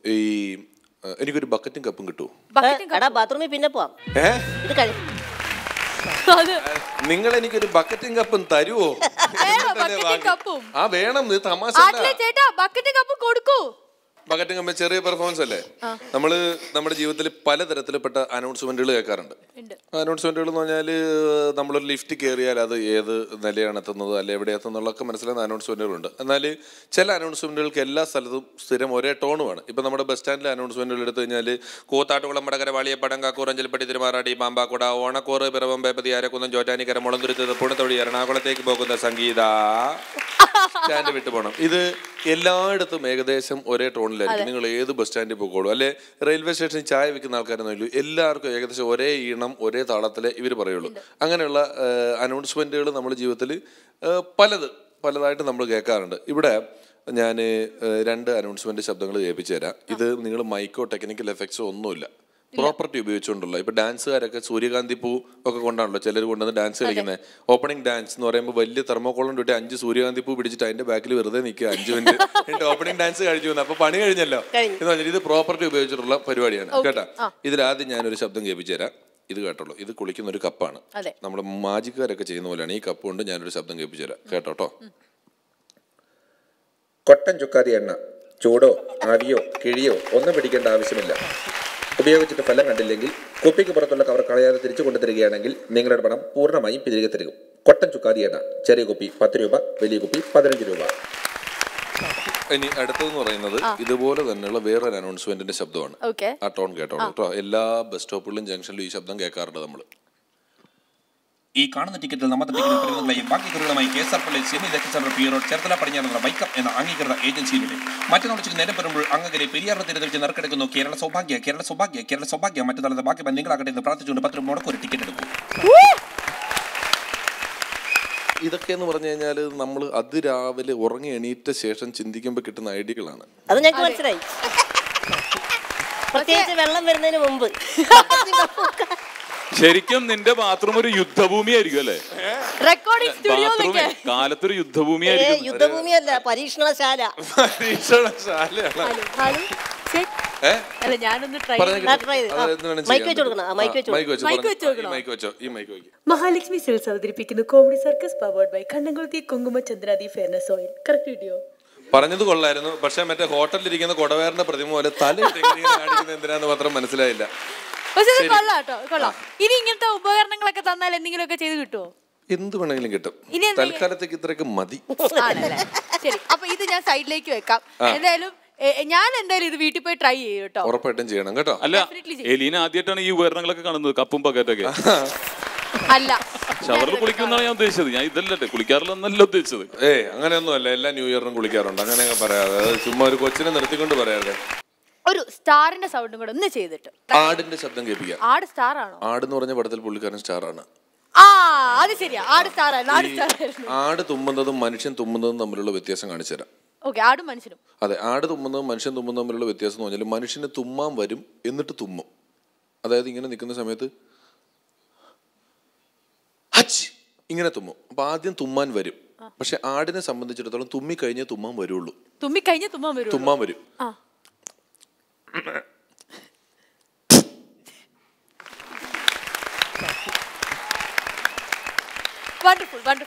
ഈ എനിക്കൊരു ബക്കറ്റും കപ്പും കിട്ടുമോ? ബാത്റൂമിൽ പിന്നെ പോവാം. നിങ്ങൾ എനിക്കൊരു ബക്കറ്റും കപ്പും തരുവോ? ആ വേണം, തമാശ. ബക്കറ്റും കപ്പും ചെറിയ പെർഫോമൻസ് അല്ലേ? നമ്മള് നമ്മുടെ ജീവിതത്തിൽ പലതരത്തിൽപ്പെട്ട അനൗൺസ്മെന്റുകൾ കേൾക്കാറുണ്ട്. അനൗൺസ്മെന്റുകൾ എന്ന് പറഞ്ഞാൽ നമ്മളൊരു ലിഫ്റ്റ് കയറിയാൽ അത് ഏത് നിലയാണ് എത്തുന്നത്, അല്ലെ എവിടെ എത്തുന്നുള്ളതൊക്കെ മനസ്സിലാകുന്ന അനൗൺസ്മെന്റുകളുണ്ട്. എന്നാൽ ചില അനൗൺസ്മെന്റുകൾക്ക് എല്ലാ സ്ഥലത്തും സ്ഥിരം ഒരേ ടോണുമാണ്. ഇപ്പം നമ്മുടെ ബസ് സ്റ്റാൻഡിലെ അനൗൺസ്മെന്റുകൾ എടുത്തു കഴിഞ്ഞാൽ കൂത്താട്ടുകുളം വടകര വാളിയപ്പടം കാക്കൂർ അഞ്ചൽപ്പട്ടി തിരുമാറാടി പാമ്പാക്കുട ഓണക്കോറ് പിറവം പേപ്പതി ആരക്കുന്നം ചോറ്റാനിക്കര മുളന്തുരുത്ത് പുണത്തൊടി എറണാകുളത്തേക്ക് പോകുന്ന സംഗീത സ്റ്റാൻഡ് വിട്ടു പോകണം. ഇത് എല്ലായിടത്തും ഏകദേശം ഒരേ ടോണിലായിരിക്കും. നിങ്ങൾ ഏത് ബസ് സ്റ്റാൻഡിൽ പോയിക്കോളൂ, അല്ലെ റെയിൽവേ സ്റ്റേഷനിൽ ചായ വിൽക്കുന്ന ആൾക്കാരെന്നല്ലോ, എല്ലാവർക്കും ഏകദേശം ഒരേ ഈണം ഒരേ താളത്തിലെ ഇവർ പറയുള്ളൂ. അങ്ങനെയുള്ള അനൗൺസ്മെന്റുകൾ നമ്മുടെ ജീവിതത്തിൽ പലതായിട്ട് നമ്മൾ കേൾക്കാറുണ്ട്. ഇവിടെ ഞാൻ 2 അനൗൺസ്മെന്റ് ശബ്ദങ്ങൾ കേൾപ്പിച്ചു തരാം. ഇത് നിങ്ങൾ മൈക്കോ ടെക്നിക്കൽ എഫക്ട്സോ ഒന്നുമില്ല, പ്രോപ്പർട്ടി ഉപയോഗിച്ചുകൊണ്ടുള്ള. ഇപ്പൊ ഡാൻസുകാരൊക്കെ സൂര്യകാന്തി പൂ ഒക്കെ കൊണ്ടാണല്ലോ ചിലർ കൊണ്ടുവന്ന് ഡാൻസ് കളിക്കുന്നത്. ഓപ്പണിംഗ് ഡാൻസ് എന്ന് പറയുമ്പോൾ വലിയ തെർമോക്കോളം തൊട്ട് 5 സൂര്യകാന്തി പൂ പിടിച്ചിട്ട് അതിന്റെ ബാക്കിൽ വെറുതെ നിൽക്കുക 5 മിനിറ്റ് ഓപ്പണിംഗ് ഡാൻസ് കഴിച്ചു വന്നു. അപ്പൊ പണി കഴിഞ്ഞല്ലോ എന്ന് പറഞ്ഞാൽ ഇത് പ്രോപ്പർട്ടി ഉപയോഗിച്ചിട്ടുള്ള പരിപാടിയാണ് കേട്ടാ. ഇതിലാദ്യം ഞാനൊരു ശബ്ദം കേൾപ്പിച്ചു തരാം. ഇത് കേട്ടോളൂ. ഇത് കുളിക്കുന്ന ഒരു കപ്പാണ്. നമ്മുടെ മാജിക്കാരൊക്കെ ചെയ്യുന്ന പോലെയാണ്. ഈ കപ്പ് കൊണ്ട് ഞാനൊരു ശബ്ദം കേൾപ്പിച്ചു തരാം. കേട്ടോട്ടോ. കൊട്ടൻ ചുക്കാതി എണ്ണ ചൂടോ ആവിയോ കിഴിയോ ഒന്നും പിടിക്കേണ്ട ആവശ്യമില്ല. ഉപയോഗിച്ചിട്ട് ഫലം കണ്ടില്ലെങ്കിൽ കുപ്പിക്ക് പുറത്തുള്ള കവർ കളയാതെ തിരിച്ചു കൊണ്ടുതരികയാണെങ്കിൽ നിങ്ങളുടെ പണം പൂർണ്ണമായും തിരികെ തരും. കൊട്ടൻ ചുക്കാതി എണ്ണ, ചെറിയ കുപ്പി 10 രൂപ, വലിയ കുപ്പി 15 രൂപ. ഇനി അടുത്തതെന്ന് പറയുന്നത് ഇതുപോലെ തന്നെയുള്ള വേറൊരു അനൗൺസ്മെന്റിന്റെ ശബ്ദമാണ്. ആ ടോൺ കേട്ടോളൂ കേട്ടോ. എല്ലാ ബസ് സ്റ്റോപ്പുകളിലും ജംഗ്ഷനിലും ഈ ശബ്ദം കേൾക്കാറുണ്ട് നമ്മൾ. ഈ കാണുന്ന ടിക്കറ്റിൽ നമ്മുടെ ടിക്കറ്റുകളെയും ബാക്കി കുറികളുമായി KSRTC സെമി ദക്ഷിണ പിയറോഡ് ചേർത്തല പടിഞ്ഞാറുള്ള ബൈക്കപ്പ് എന്ന അംഗീകൃത ഏജൻസിയിലൂടെ മറ്റന്നാൾ നേരം വരുമ്പോൾ അങ്ങകലെ പെരിയാർ തീരത്ത് വെച്ച് നറുക്കെടുക്കുന്നു. കേരള സൗഭാഗ്യ കേരള സൗഭാഗ്യ കേരള സൗഭാഗ്യ. മറ്റന്നാളത്തെ ബാക്കി നിങ്ങളാകട്ടെ എന്ന് പ്രാർത്ഥിച്ചുകൊണ്ട് 10 രൂപ മുടക്കൊരു ടിക്കറ്റ് എടുക്കും. ഇതൊക്കെ എന്ന് പറഞ്ഞു കഴിഞ്ഞാൽ നമ്മൾ അതിരാവിലെ ഉറങ്ങി എണീറ്റ ശേഷം ചിന്തിക്കുമ്പോൾ കിട്ടുന്ന ഐഡിയകളാണ്. അത് ഞങ്ങൾക്ക് മനസ്സിലായി. പ്രത്യേകിച്ച് വെള്ളം വരുന്നതിന് മുമ്പ്. ശരിക്കും നിന്റെ ബാത്റൂം ഒരു യുദ്ധഭൂമിയായിരിക്കും അല്ലേ? കാലത്തൊരു യുദ്ധഭൂമിയായിരിക്കും. യുദ്ധഭൂമിയല്ല, പരീക്ഷണശാല. മഹാലക്ഷ്മി സിൽസ് അവതരിപ്പിക്കുന്നു കോമഡി സർക്കസ് പവേർഡ് ബൈ കണ്ണംകുളത്തി കുങ്കുമ ചന്ദ്രാദി ഫെയർനെസ് ഓയിൽ. കറക്റ്റ് വീഡിയോ പറഞ്ഞത് കൊള്ളായിരുന്നു. പക്ഷെ മറ്റേ ഹോട്ടലിലിരിക്കുന്ന കൊടവേറിന്റെ പ്രതിമ പോലെ തല കാണിക്കുന്നത് എന്തിനാന്ന് മാത്രം മനസ്സിലായില്ല. ഇനി ഇങ്ങനത്തെ ഉപകരണങ്ങളൊക്കെ തന്നാൽ എന്തെങ്കിലുമൊക്കെ ചെയ്ത് കിട്ടുമോ? എന്ത് വേണമെങ്കിലും കിട്ടും. തൽക്കാലത്തേക്ക് ഇത്രയൊക്കെ മതി. ശരി, അപ്പൊ ഇത് ഞാൻ സൈഡിലേക്ക് വെക്കാം. ഞാൻ എന്തായാലും ഇത് വീട്ടിൽ പോയി ട്രൈ ചെയ്യും കേട്ടോ. ഉറപ്പായിട്ടും ചെയ്യണം കേട്ടോ. അല്ല, എലീന ആദ്യമായിട്ടാണ് ഈ ഉപകരണങ്ങളൊക്കെ കാണുന്നത്, കപ്പും പക്കറ്റൊക്കെ. അല്ല, ഷവറിൽ കുളിക്കുന്നതാണ് ഞാൻ ഉദ്ദേശിച്ചത്. ഞാൻ ഇതല്ലേ കുളിക്കാറില്ലെന്നല്ല ഉദ്ദേശിച്ചത്. അങ്ങനെയൊന്നും അല്ല, എല്ലാ ന്യൂ ഇയറിനും കുളിക്കാറുണ്ട്. അങ്ങനെയൊക്കെ പറയാതെ ചുമ്മാ ഒരു കൊച്ചിനെ നിർത്തിക്കൊണ്ട് പറയാതെ ഒരു സ്റ്റാറിന്റെ സൗണ്ടും കൂടെ ഒന്ന് ചെയ്തിട്ട് ആടിന്റെ ശബ്ദം കേൾപ്പിക്കാം. ആട് സ്റ്റാർ ആണോ? ആട് എന്ന് പറഞ്ഞ പടത്തിൽ പുള്ളിക്കാരൻ സ്റ്റാർ ആണ്. അത് ശരിയാ, ആട് സ്റ്റാർ ആണ്. ആട് തുമ്മുന്നതും മനുഷ്യൻ തുമ്മുന്നതും തമ്മിലുള്ള വ്യത്യാസം കാണിച്ചു തരാം. ആടും മനുഷ്യനും. അതെ, ആട് തുമ്മുന്നതും മനുഷ്യൻ തുമ്മുന്നതും തമ്മിലുള്ള വ്യത്യാസം എന്ന് പറഞ്ഞാൽ മനുഷ്യന് തുമ്മാൻ വരും എന്നിട്ട് തുമ്മും. അതായത് ഇങ്ങനെ നിൽക്കുന്ന സമയത്ത് ഇങ്ങനെ തുമ്മും. അപ്പൊ ആദ്യം തുമ്മാൻ വരും. പക്ഷെ ആടിനെ സംബന്ധിച്ചിടത്തോളം തുമ്മി കഴിഞ്ഞേ തുമ്മാൻ വരുള്ളൂ. തുമ്മാൻ വരും. Wonderful, wonderful.